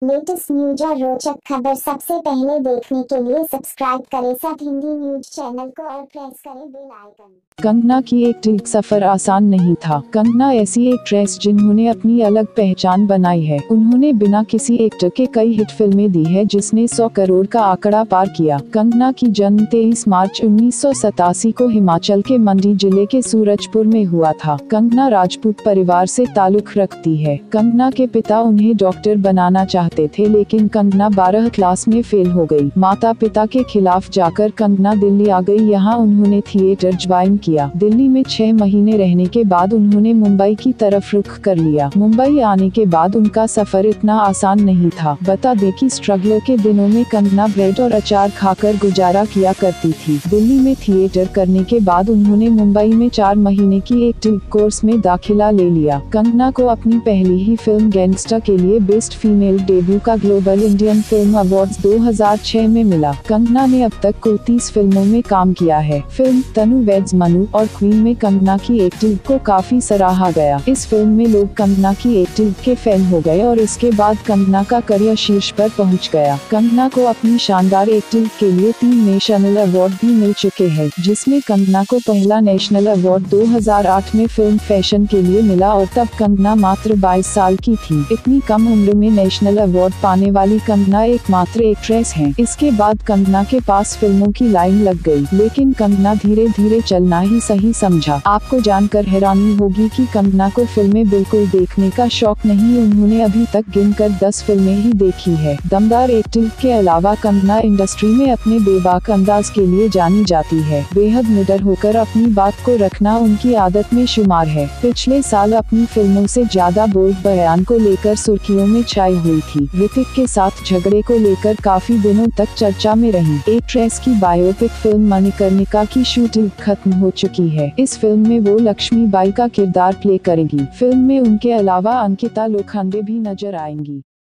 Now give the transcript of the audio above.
Latest news और रोचक खबर सबसे पहले देखने के लिए सब्सक्राइब करें सब हिंदी न्यूज चैनल को और प्रेस करें बेल आइकन। कंगना की एक्टिंग सफर आसान नहीं था। कंगना ऐसी एक्ट्रेस जिन्होंने अपनी अलग पहचान बनाई है। उन्होंने बिना किसी एक्टर के कई हिट फिल्में दी है जिसने 100 करोड़ का आंकड़ा पार किया। कंगना की जन्म 23 मार्च 1987 को हिमाचल के मंडी जिले के सूरजपुर में हुआ था। कंगना राजपूत परिवार से ताल्लुक रखती है। कंगना के पिता उन्हें डॉक्टर बनाना चाहते थे, लेकिन कंगना 12 क्लास में फेल हो गई। माता पिता के खिलाफ जाकर कंगना दिल्ली आ गई। यहाँ उन्होंने थिएटर ज्वाइन किया। दिल्ली में 6 महीने रहने के बाद उन्होंने मुंबई की तरफ रुख कर लिया। मुंबई आने के बाद उनका सफर इतना आसान नहीं था। बता दें कि स्ट्रगलर के दिनों में कंगना ब्रेड और अचार खाकर गुजारा किया करती थी। दिल्ली में थिएटर करने के बाद उन्होंने मुंबई में 4 महीने की एक्टिंग कोर्स में दाखिला ले लिया। कंगना को अपनी पहली ही फिल्म गैंगस्टर के लिए बेस्ट फीमेल डेब्यू का ग्लोबल इंडियन फिल्म अवार्ड्स 2006 में मिला। कंगना ने अब तक कुल 30 फिल्मों में काम किया है। फिल्म तनु वेड्स मनु और क्वीन में कंगना की एक्टिंग को काफी सराहा गया। इस फिल्म में लोग कंगना की एक्टिंग के फैन हो गए और इसके बाद कंगना का करियर शीर्ष पर पहुंच गया। कंगना को अपनी शानदार एक्टिंग के लिए 3 नेशनल अवार्ड भी मिल चुके हैं, जिसमें कंगना को पहला नेशनल अवार्ड 2008 में फिल्म फैशन के लिए मिला और तब कंगना मात्र 22 साल की थी। इतनी कम उम्र में नेशनल अवार्ड पाने वाली कंगना एकमात्र एक्ट्रेस हैं। इसके बाद कंगना के पास फिल्मों की लाइन लग गई, लेकिन कंगना धीरे धीरे चलना ही सही समझा। आपको जानकर हैरानी होगी कि कंगना को फिल्में बिल्कुल देखने का शौक नहीं। उन्होंने अभी तक गिनकर 10 फिल्में ही देखी है। दमदार एक्टिंग के अलावा कंगना इंडस्ट्री में अपने बेबाक अंदाज के लिए जानी जाती है। बेहद निडर होकर अपनी बात को रखना उनकी आदत में शुमार है। पिछले साल अपनी फिल्मों से ज्यादा बोल्ड बयान को लेकर सुर्खियों में छाई हुई थी। ऋतिक के साथ झगड़े को लेकर काफी दिनों तक चर्चा में रही। एक्ट्रेस की बायोपिक फिल्म मणिकर्णिका की शूटिंग खत्म हो चुकी है। इस फिल्म में वो लक्ष्मीबाई का किरदार प्ले करेंगी। फिल्म में उनके अलावा अंकिता लोखंडे भी नजर आएंगी।